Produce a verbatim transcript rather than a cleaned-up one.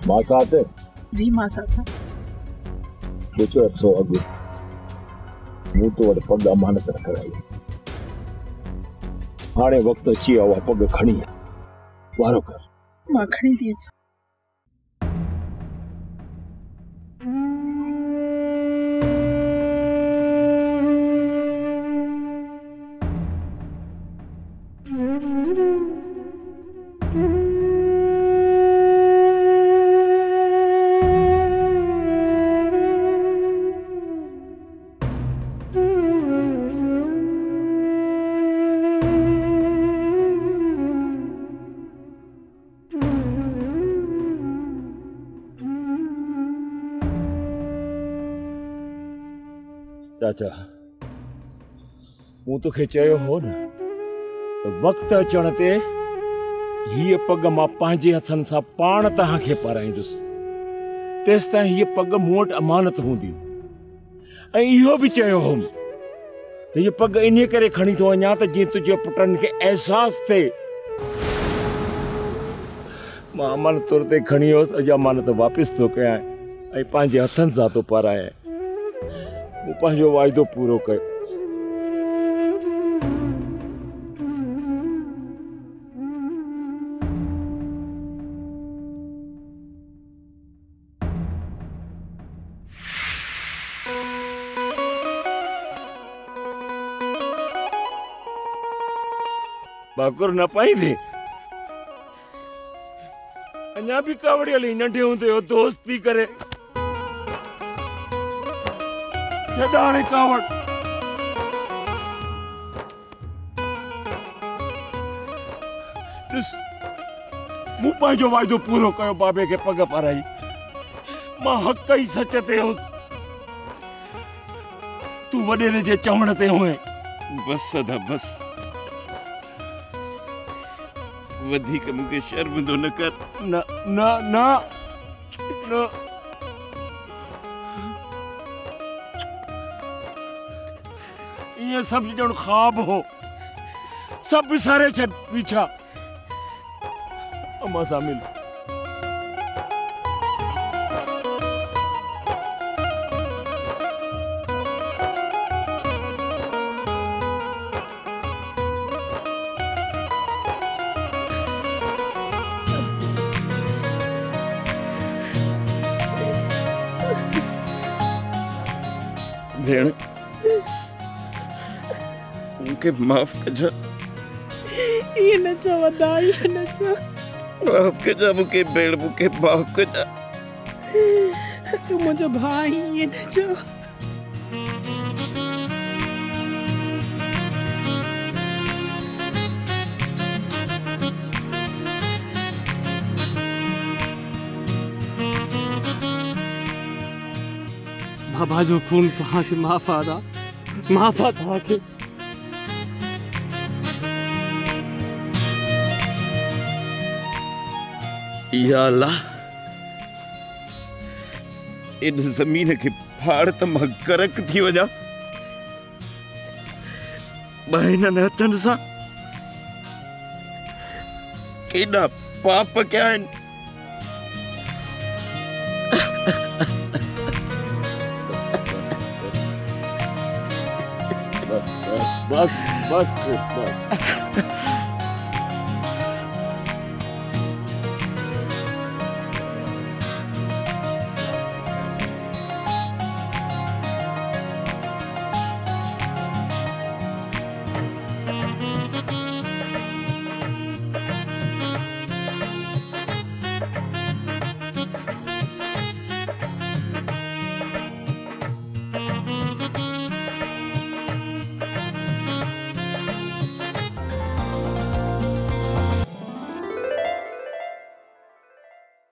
मां साथ है? जी मां साथ है। केतिरो अर्सो अॻु मूं तो वटि पग अमानत रखाई, हाणे वक़्तु अची वियो आहे पग खणी वारो कर। मां खणी थी अचां। चाचा, मूं तोखे चयो हो न, वक़्तु अचण ते हीअ पग मां पंहिंजे हथनि सां पाण तव्हांखे पाराईंदुसि। तेसि ताईं हीअ पग मूं वटि अमानत हूंदी। ऐं इहो बि चयो हुउमि त हीअ पग इन करे खणी थो वञा त जीअं तुंहिंजे पुटनि खे अहसासु थिए। मां अमानत तौर ते खणी वियुसि, अॼु अमानत वापसि थो कयां ऐं पंहिंजे हथनि सां थो पारायां। मूं पंहिंजो वाइदो पूरो कयो। बाकुर न पाईंदे? अञा बि कावड़ियल नंढे हूंदे हो दोस्ती करे छॾाणे कावड़। ॾिस, मूं पंहिंजो वाइदो पूरो कयो, बाबे खे पग पाराई। मां हक़ ई सच ते हुउसि, तूं वॾेरे जे चवण ते हुए। बस सदा बस, वधीक मूंखे शर्मिंदो न कर। न न न न ये सब ॼण ख्वाब हो, सब विसारे छॾ पीछा। अम्मा सां मिल। भेण, मूंखे माफ़ कजो। ये न चओ वदा, ये न चओ। माफ़ कजा मूंखे भेण, मूंखे माफ़ कजा। तू मुंहिंजो भाउ, ये न चओ। बाबा जो खून तव्हांखे माफ़ आदा, माफ़ आ तव्हांखे। या अल्लाह, इन ज़मीन के फाड़ त मां करक थी वञा। हिननि हथनि सां केॾा पाप कया आहिनि। बस बस बस बस।